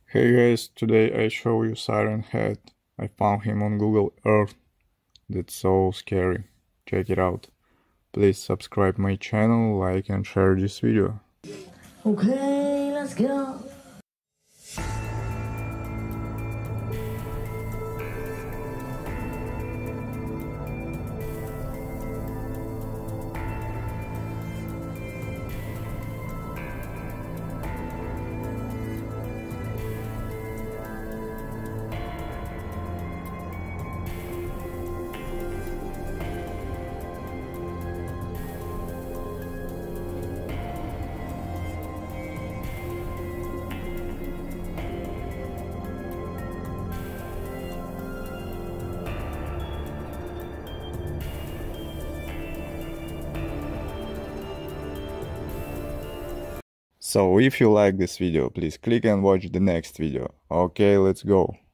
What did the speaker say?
Hey guys, today I show you Siren Head. I found him on Google Earth. That's so scary. Check it out. Please subscribe my channel, like and share this video. Okay, let's go. So if you like this video, please click and watch the next video. Okay, let's go.